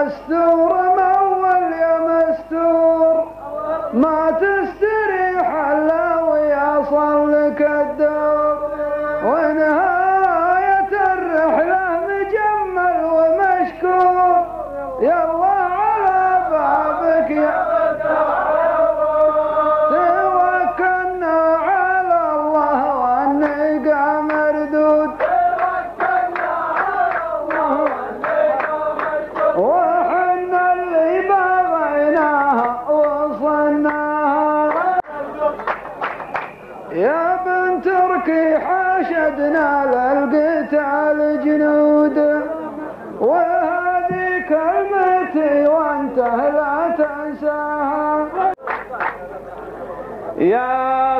مستور مول يا مستور، ما تستريح الا ويصل لك الدور، ونهاية الرحلة مجمل ومشكور، يلا على بابك يا توكلنا على الله والنقا مردود، وحنا اللي بغيناها وصلناها. يا بنت تركي حاشدنا للقتال جنود، وهذه كلمتي وانت لا تنساها. يا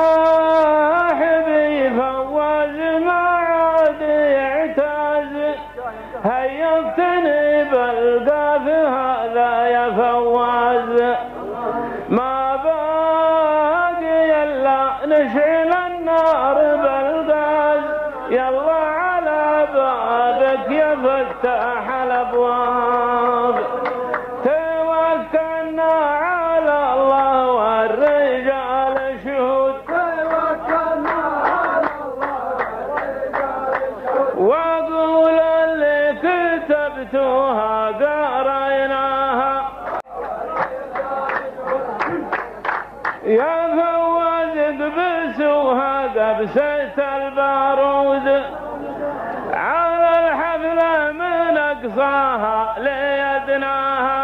صاحبي فوز ما عاد يعتاز، هيبتني بالقاف هذا يا فواز، ما باقي الا نشعل النار بالغاز، يلا على بابك يا فتاح الابواب، توكلنا على الله والرجال شهود، واقول اللي كتبتوها قريناها. يا فواز اقبسوها قبسة البارود، على الحفلة من اقصاها ليدناها.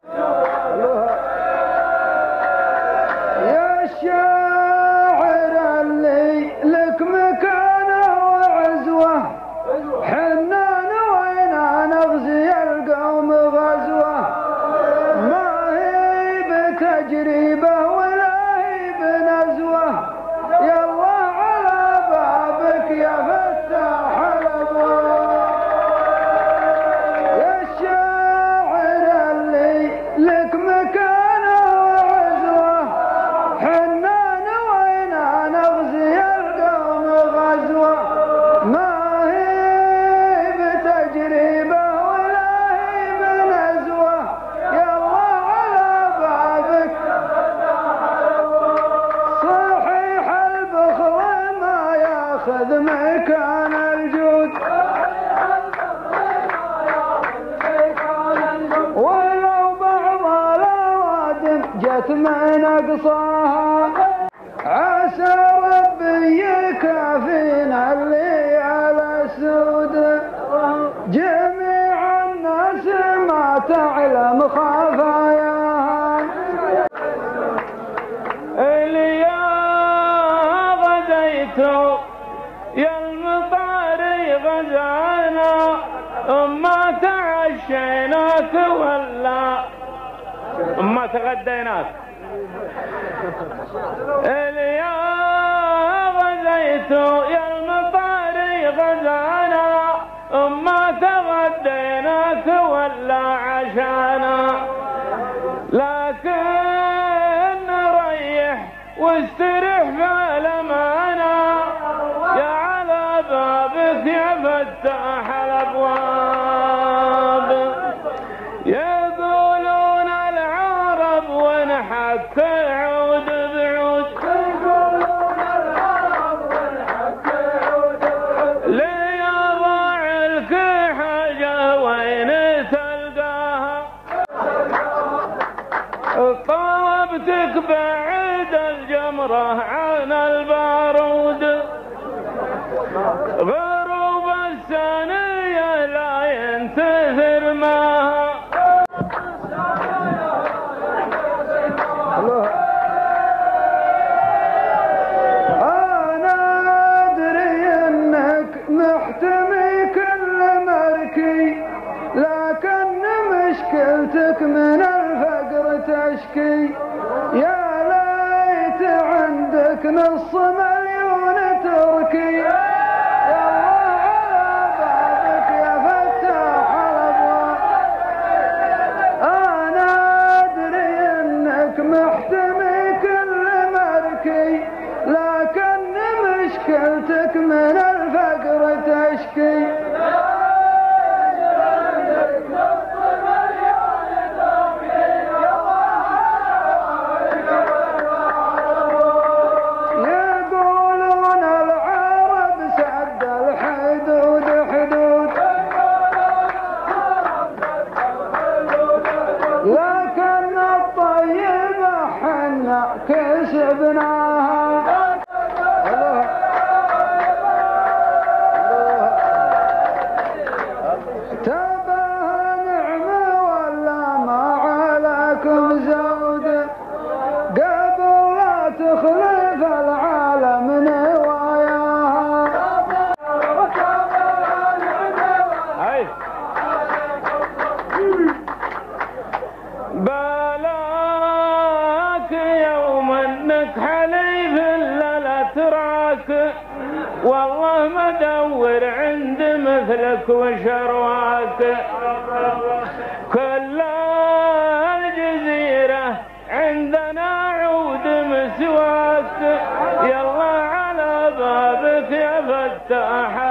يا الشاعر اللي لك مكانه وعزوه، حنا نوينا نغزي القوم غزوه، ما هي بتجربه ولا هي بنزوه، يلا على بابك يا فتاح الابواب. يا الشاعر اللي لك مكانه وعزوه، حنا نوينا نغزي القوم غزوه، ما هي بتجربه ولا هي بنزوه، يلا على بابك. صحيح البخل ما ياخذ مكان الجود، ولو بعض الاوادم جت من اقصاها، عسى ربي يكافينا الليالي السود، جميع الناس ما تعلم خفاياها. اليا غديتوا يا المطاري غزانا، ما تعشيناك ولا ما تغديناك. اليا غديتوا يا المطاري غزانا، ما تغديناك ولا عشانا، لكن ريح واسترح في الامانه، يا على بابك يا فتاح الابواب. يقولون العرب ونحك عود بعود، لي ضاع لك حاجه وين تلقاها، طابتك بعيد الجمره عن البارود، غروب الثانيه لا ينتثر ماها. انا ادري انك محتمي كل مركي، لكن مشكلتك من الفقر تشكي، يا ليت عندك نص مليون تركي، يلا على بابك يا فتاح الابواب. انا ادري انك محتمي كل مركي، لكن مشكلتك من الفقر تشكي، والله ما دور عند مثلك وشرواك كل الجزيرة عندنا عود مسواك يلا على بابك يا فتاح